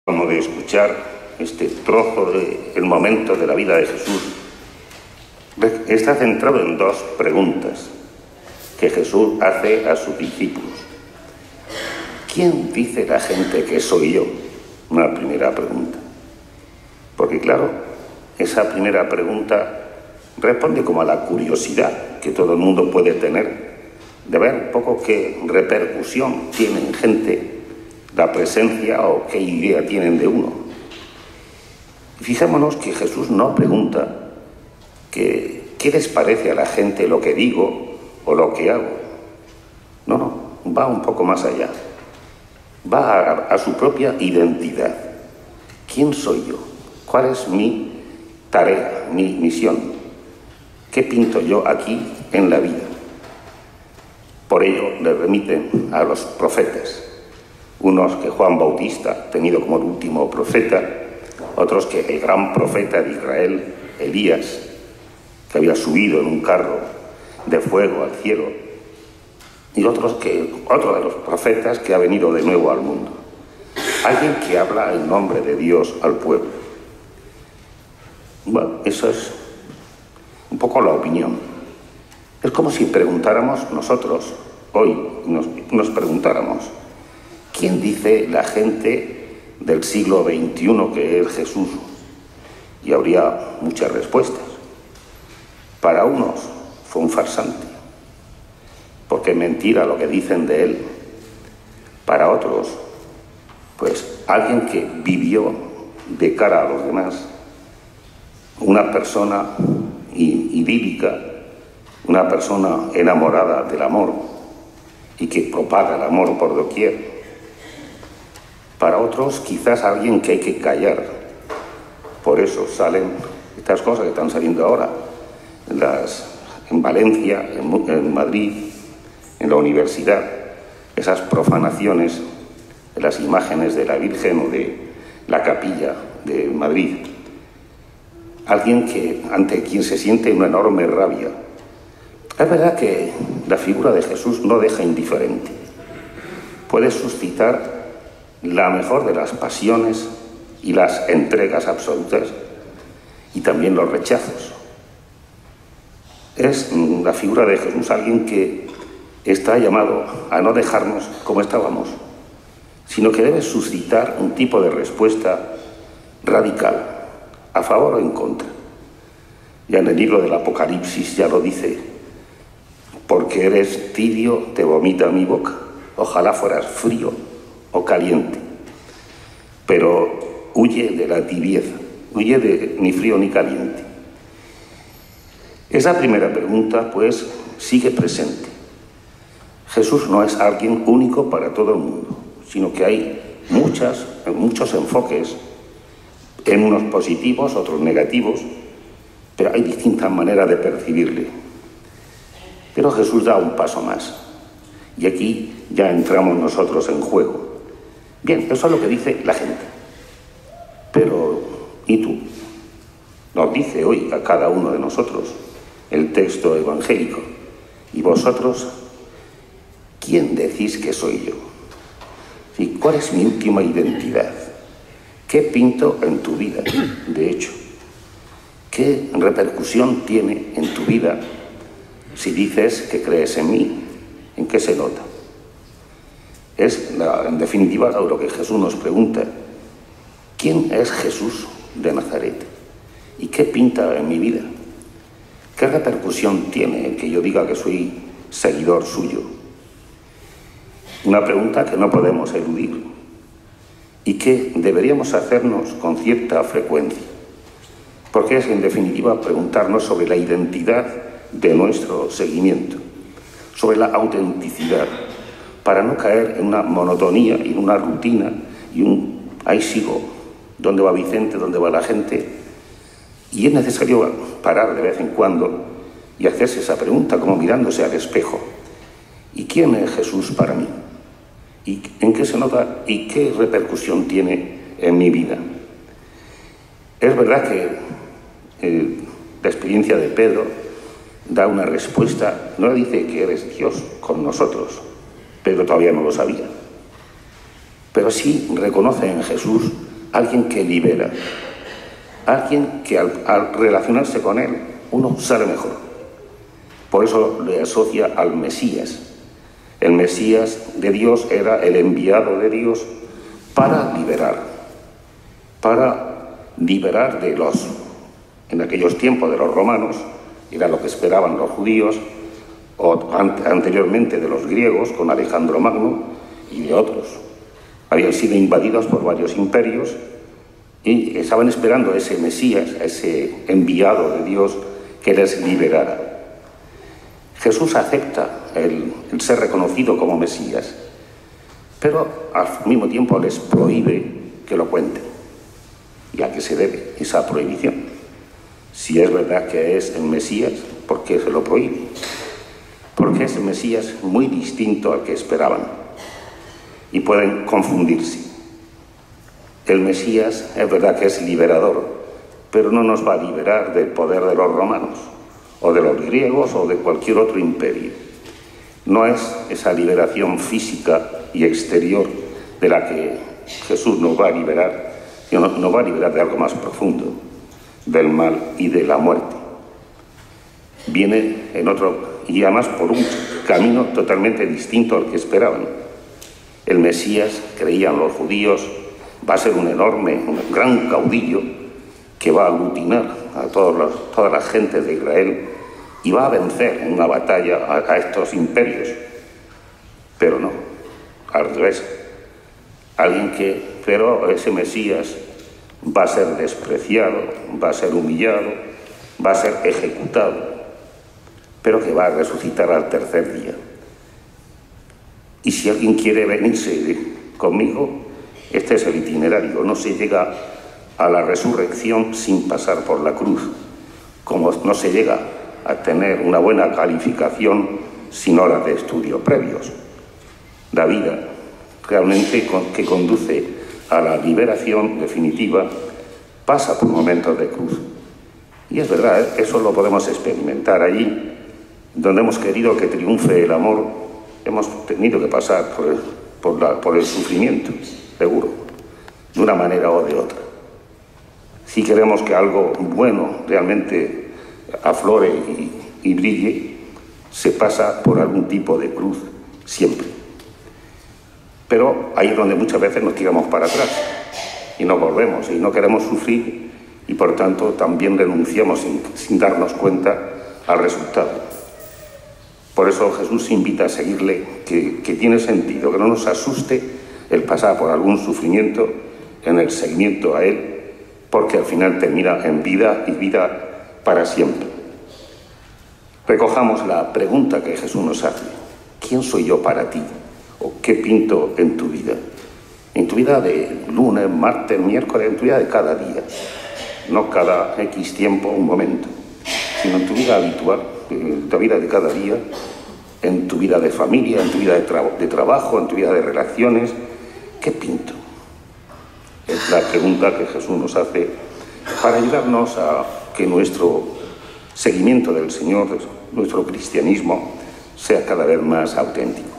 Como de escuchar este trozo del momento de la vida de Jesús, está centrado en dos preguntas que Jesús hace a sus discípulos. ¿Quién dice la gente que soy yo? Una primera pregunta. Porque claro, esa primera pregunta responde como a la curiosidad que todo el mundo puede tener de ver un poco qué repercusión tiene en gente la presencia o qué idea tienen de uno. Fijémonos que Jesús no pregunta qué les parece a la gente lo que digo o lo que hago. No, va un poco más allá. Va a su propia identidad. ¿Quién soy yo? ¿Cuál es mi tarea, mi misión? ¿Qué pinto yo aquí en la vida? Por ello le remiten a los profetas. Unos que Juan Bautista, tenido como el último profeta, otros que el gran profeta de Israel, Elías, que había subido en un carro de fuego al cielo, y otro de los profetas que ha venido de nuevo al mundo. Alguien que habla en nombre de Dios al pueblo. Bueno, eso es un poco la opinión. Es como si preguntáramos nosotros, hoy, nos preguntáramos, ¿quién dice la gente del siglo XXI que es Jesús? Y habría muchas respuestas. Para unos fue un farsante, porque es mentira lo que dicen de él. Para otros, pues alguien que vivió de cara a los demás, una persona idílica, una persona enamorada del amor y que propaga el amor por doquier. Para otros, quizás alguien que hay que callar. Por eso salen estas cosas que están saliendo ahora. En Valencia, en Madrid, en la universidad, esas profanaciones de las imágenes de la Virgen o de la capilla de Madrid. Alguien ante quien se siente una enorme rabia. Es verdad que la figura de Jesús no deja indiferente. Puede suscitar la mejor de las pasiones y las entregas absolutas y también los rechazos. Es la figura de Jesús alguien que está llamado a no dejarnos como estábamos, sino que debe suscitar un tipo de respuesta radical, a favor o en contra. Ya en el libro del Apocalipsis ya lo dice: porque eres tibio, te vomita mi boca. Ojalá fueras frío o caliente, pero huye de la tibieza, huye de ni frío ni caliente. Esa primera pregunta, pues, sigue presente. Jesús no es alguien único para todo el mundo, sino que hay muchos enfoques, en unos positivos, otros negativos, pero hay distintas maneras de percibirle. Pero Jesús da un paso más, y aquí ya entramos nosotros en juego. Bien, eso es lo que dice la gente. Pero, ¿y tú? Nos dice hoy a cada uno de nosotros el texto evangélico. ¿Y vosotros? ¿Quién decís que soy yo? ¿Y cuál es mi última identidad? ¿Qué pinto en tu vida, de hecho? ¿Qué repercusión tiene en tu vida si dices que crees en mí? ¿En qué se nota? Es, en definitiva, lo que Jesús nos pregunta. ¿Quién es Jesús de Nazaret? ¿Y qué pinta en mi vida? ¿Qué repercusión tiene el que yo diga que soy seguidor suyo? Una pregunta que no podemos eludir y que deberíamos hacernos con cierta frecuencia, porque es, en definitiva, preguntarnos sobre la identidad de nuestro seguimiento, sobre la autenticidad, para no caer en una monotonía y en una rutina y ahí sigo, ¿dónde va Vicente? ¿Dónde va la gente? Y es necesario parar de vez en cuando y hacerse esa pregunta, como mirándose al espejo. ¿Y quién es Jesús para mí? ¿Y en qué se nota y qué repercusión tiene en mi vida? Es verdad que la experiencia de Pedro da una respuesta, no le dice que eres Dios con nosotros, Pedro todavía no lo sabía, pero sí reconoce en Jesús alguien que libera, alguien que al relacionarse con él uno sale mejor. Por eso le asocia al Mesías. El Mesías de Dios era el enviado de Dios para liberar de los, en aquellos tiempos de los romanos, era lo que esperaban los judíos, o anteriormente de los griegos con Alejandro Magno y de otros. Habían sido invadidos por varios imperios y estaban esperando a ese Mesías, a ese enviado de Dios que les liberara. Jesús acepta el ser reconocido como Mesías, pero al mismo tiempo les prohíbe que lo cuenten. ¿Y a qué se debe esa prohibición? Si es verdad que es el Mesías, ¿por qué se lo prohíbe? Porque es el Mesías muy distinto al que esperaban y pueden confundirse. El Mesías es verdad que es liberador, pero no nos va a liberar del poder de los romanos o de los griegos o de cualquier otro imperio. No es esa liberación física y exterior de la que Jesús nos va a liberar, sino nos va a liberar de algo más profundo, del mal y de la muerte. Viene en otro, y además por un camino totalmente distinto al que esperaban. El Mesías, creían los judíos, va a ser un gran caudillo que va a aglutinar a todas las gentes de Israel y va a vencer en una batalla a estos imperios. Pero no, al revés. Pero ese Mesías va a ser despreciado, va a ser humillado, va a ser ejecutado, pero que va a resucitar al tercer día. Y si alguien quiere venirse conmigo, este es el itinerario. No se llega a la resurrección sin pasar por la cruz, como no se llega a tener una buena calificación sin horas de estudio previos. La vida realmente que conduce a la liberación definitiva pasa por momentos de cruz. Y es verdad, eso lo podemos experimentar allí, donde hemos querido que triunfe el amor, hemos tenido que pasar por el sufrimiento, seguro, de una manera o de otra. Si queremos que algo bueno realmente aflore y brille, se pasa por algún tipo de cruz, siempre. Pero ahí es donde muchas veces nos tiramos para atrás y no volvemos y no queremos sufrir y por tanto también renunciamos sin darnos cuenta al resultado. Por eso Jesús invita a seguirle, que tiene sentido, que no nos asuste el pasar por algún sufrimiento en el seguimiento a Él, porque al final termina en vida y vida para siempre. Recojamos la pregunta que Jesús nos hace: ¿quién soy yo para ti? ¿O qué pinto en tu vida? En tu vida de lunes, martes, miércoles, en tu vida de cada día. No cada X tiempo, un momento, sino en tu vida habitual, en tu vida de cada día, en tu vida de familia, en tu vida de trabajo, en tu vida de relaciones. ¿Qué pinto? Es la pregunta que Jesús nos hace para ayudarnos a que nuestro seguimiento del Señor, nuestro cristianismo, sea cada vez más auténtico.